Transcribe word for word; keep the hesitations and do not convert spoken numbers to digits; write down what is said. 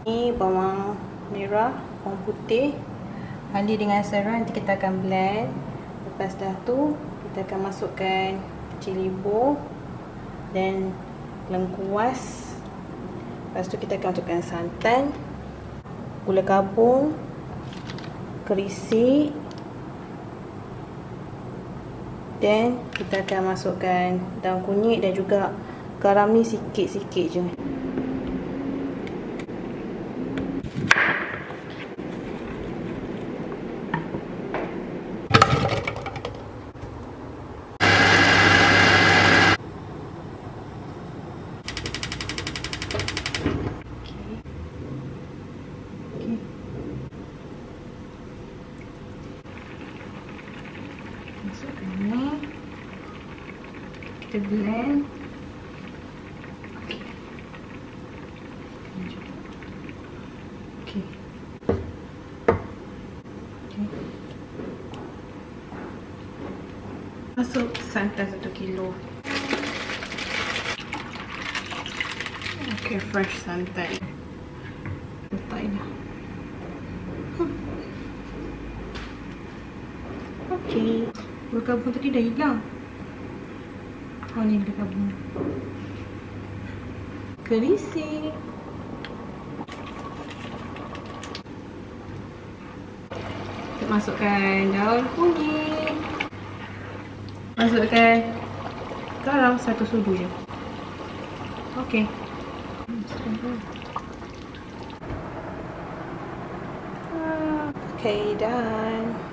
Ini bawang merah, bawang putih, mandi dengan serai. Nanti kita akan blend. Lepas dah tu kita akan masukkan cili bor dan lengkuas. Lepas tu kita akan masukkan santan, gula kabung, kerisik, dan kita akan masukkan daun kunyit dan juga garam ni sikit-sikit je. Masukkan ni, kita blend. Okey. Okey. Okey. Masuk santan satu kilo. Okey, fresh santan. Letak ini. Okey. Gula kabung tadi dah hilang. Oh, ni gula kabung. Kerisik. Kita masukkan daun kunyit. Masukkan garam satu sudu je. Okey. Okey, done.